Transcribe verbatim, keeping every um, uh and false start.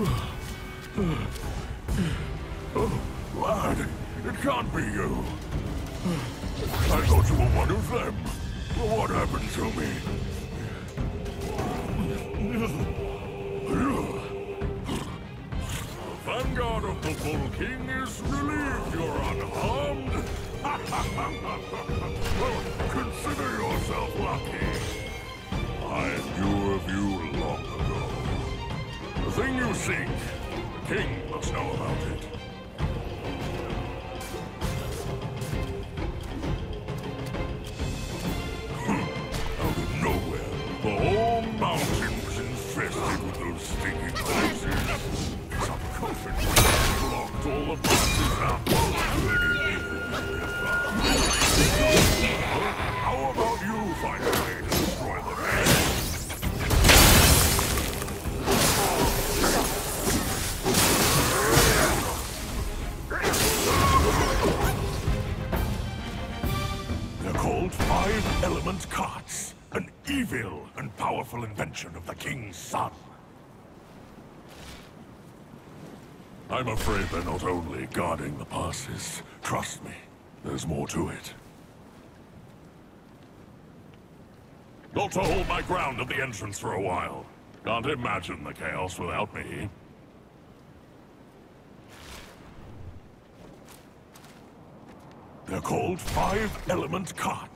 Oh, lad, it can't be you. I thought you were one of them. What happened to me? The vanguard of the Bull King is relieved you're unharmed. Well, consider yourself lucky. I knew of you long ago. The thing you seek, the king must know about it. Out of nowhere, the whole mountain was infested with those stinking places. Some coffin blocked all the passes out. How about you find a way to destroy the man? They're called Five-Element Carts, an evil and powerful invention of the King's son. I'm afraid they're not only guarding the passes. Trust me, there's more to it. Got to hold my ground at the entrance for a while. Can't imagine the chaos without me. They're called Five-Element Carts.